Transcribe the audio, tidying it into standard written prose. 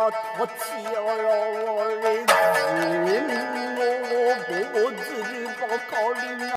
立ち現れ人の坊主ばかりな